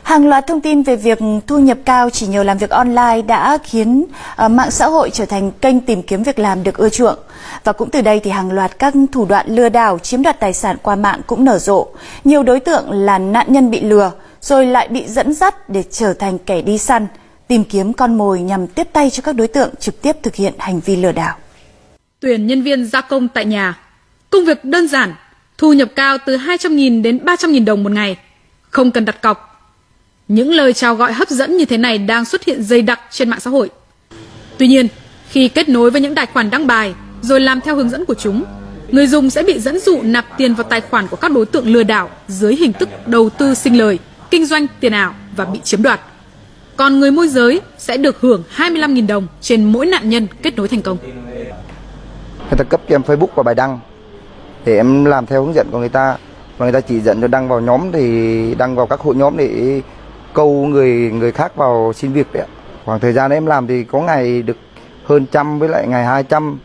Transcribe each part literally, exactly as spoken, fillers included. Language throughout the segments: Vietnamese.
Hàng loạt thông tin về việc thu nhập cao chỉ nhờ làm việc online đã khiến uh, mạng xã hội trở thành kênh tìm kiếm việc làm được ưa chuộng. Và cũng từ đây thì hàng loạt các thủ đoạn lừa đảo chiếm đoạt tài sản qua mạng cũng nở rộ. Nhiều đối tượng là nạn nhân bị lừa rồi lại bị dẫn dắt để trở thành kẻ đi săn, tìm kiếm con mồi nhằm tiếp tay cho các đối tượng trực tiếp thực hiện hành vi lừa đảo. Tuyển nhân viên gia công tại nhà. Công việc đơn giản, thu nhập cao từ hai trăm nghìn đến ba trăm nghìn đồng một ngày, không cần đặt cọc. Những lời chào gọi hấp dẫn như thế này đang xuất hiện dày đặc trên mạng xã hội. Tuy nhiên, khi kết nối với những tài khoản đăng bài rồi làm theo hướng dẫn của chúng, người dùng sẽ bị dẫn dụ nạp tiền vào tài khoản của các đối tượng lừa đảo dưới hình thức đầu tư sinh lời, kinh doanh tiền ảo và bị chiếm đoạt. Còn người môi giới sẽ được hưởng hai mươi lăm nghìn đồng trên mỗi nạn nhân kết nối thành công. Người ta cấp cho em Facebook và bài đăng để em làm theo hướng dẫn của người ta, và người ta chỉ dẫn cho đăng vào nhóm thì đăng vào các hội nhóm để câu người người khác vào xin việc đấy. Khoảng thời gian em làm thì có ngày được hơn trăm với lại ngày hai trăm.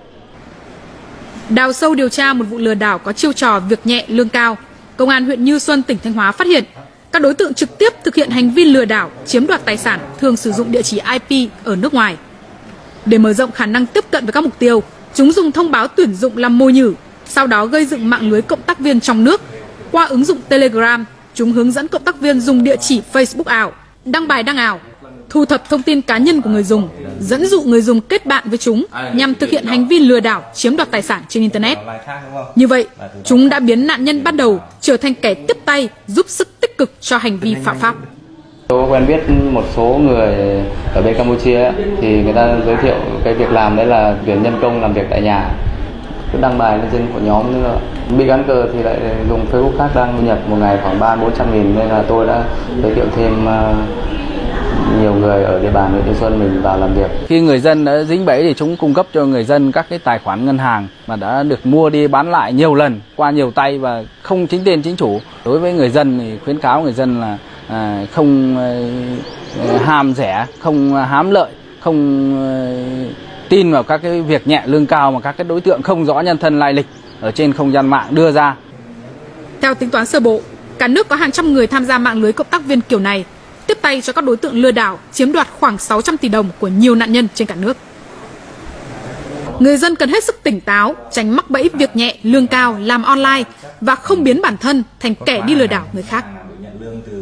Đào sâu điều tra một vụ lừa đảo có chiêu trò việc nhẹ lương cao, Công an huyện Như Xuân, tỉnh Thanh Hóa phát hiện các đối tượng trực tiếp thực hiện hành vi lừa đảo chiếm đoạt tài sản thường sử dụng địa chỉ I P ở nước ngoài. Để mở rộng khả năng tiếp cận với các mục tiêu, chúng dùng thông báo tuyển dụng làm mồi nhử, sau đó gây dựng mạng lưới cộng tác viên trong nước. Qua ứng dụng Telegram, chúng hướng dẫn cộng tác viên dùng địa chỉ Facebook ảo, đăng bài đăng ảo, thu thập thông tin cá nhân của người dùng, dẫn dụ người dùng kết bạn với chúng nhằm thực hiện hành vi lừa đảo chiếm đoạt tài sản trên Internet. Như vậy, chúng đã biến nạn nhân ban đầu trở thành kẻ tiếp tay giúp sức tích cực cho hành vi phạm pháp. Tôi quen biết một số người ở bên Campuchia ấy, thì người ta giới thiệu cái việc làm đấy là tuyển nhân công làm việc tại nhà. Cứ đăng bài lên trên hội nhóm nữa. Bị gắn cờ thì lại dùng Facebook khác đăng thu nhập một ngày khoảng ba bốn trăm nghìn, nên là tôi đã giới thiệu thêm nhiều người ở địa bàn huyện Như Xuân mình vào làm việc. Khi người dân đã dính bẫy thì chúng cung cấp cho người dân các cái tài khoản ngân hàng mà đã được mua đi bán lại nhiều lần qua nhiều tay và không chính tên chính chủ. Đối với người dân thì khuyến cáo người dân là à, không à, ham rẻ, không hám lợi, không à, tin vào các cái việc nhẹ lương cao mà các cái đối tượng không rõ nhân thân lai lịch ở trên không gian mạng đưa ra. Theo tính toán sơ bộ, cả nước có hàng trăm người tham gia mạng lưới cộng tác viên kiểu này, tiếp tay cho các đối tượng lừa đảo chiếm đoạt khoảng sáu trăm tỷ đồng của nhiều nạn nhân trên cả nước. Người dân cần hết sức tỉnh táo, tránh mắc bẫy việc nhẹ lương cao làm online và không biến bản thân thành kẻ đi lừa đảo người khác.